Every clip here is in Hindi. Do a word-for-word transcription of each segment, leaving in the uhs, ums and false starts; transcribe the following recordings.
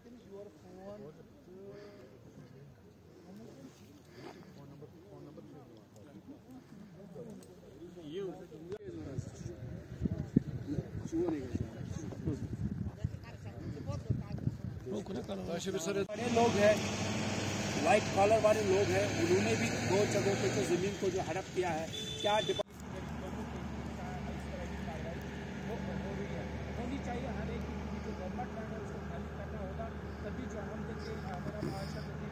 लोग हैं, वाइट कॉलर वाले लोग हैं, उन्होंने भी दो जगहों पे तो जमीन को जो हड़प किया है, क्या होनी चाहिए। हर एक जो गवर्नमेंट लैंड है उसको खाली करना होगा, तभी जो हम देखिए हमारा महाराष्ट्र में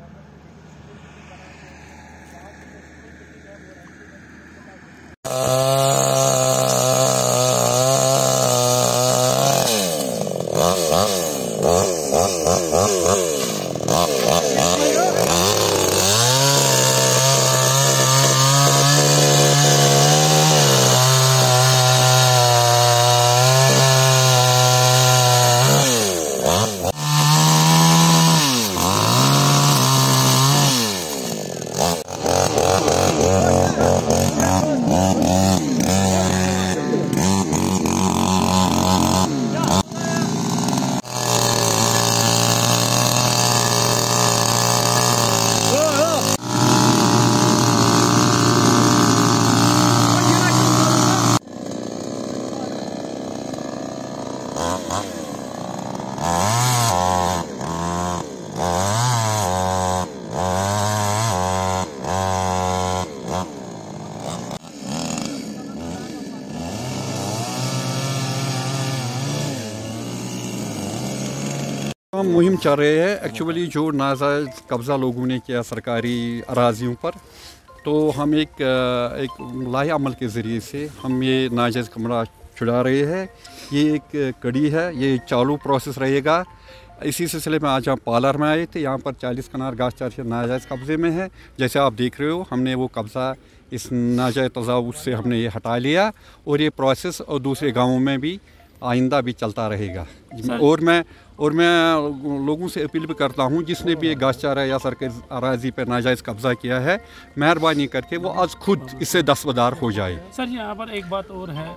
मुहिम चल रही है। एक्चुअली जो नाजायज़ कब्ज़ा लोगों ने किया सरकारी अराजियों पर, तो हम एक एक लाहे अमल के ज़रिए से हम ये नाजायज़ कमरा छुड़ा रहे हैं। ये एक कड़ी है, ये चालू प्रोसेस रहेगा। इसी सिलसिले में आज हम पालर में आए थे। यहाँ पर चालीस कनार घास चार नाजायज़ कब्ज़े में है। जैसे आप देख रहे हो, हमने वो कब्ज़ा इस नाजायज़ तजावुज़ से हमने ये हटा लिया और ये प्रोसेस और दूसरे गाँवों में भी आइंदा भी चलता रहेगा। और मैं और मैं लोगों से अपील भी करता हूं, जिसने भी ये घास चारा या सरकारी अराजी पर नाजायज़ कब्ज़ा किया है, मेहरबानी करके वो आज खुद इससे दस्तबरदार हो जाए। सर यहाँ पर एक बात और है,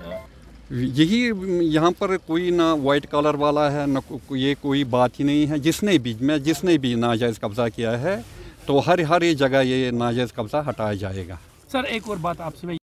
यही यहाँ पर कोई ना वाइट कलर वाला है ना ये कोई बात ही नहीं है। जिसने भी मैं जिसने भी नाजायज़ कब्ज़ा किया है, तो हर हर एक जगह ये नाजायज़ कब्ज़ा हटाया जाएगा। सर एक और बात आपसे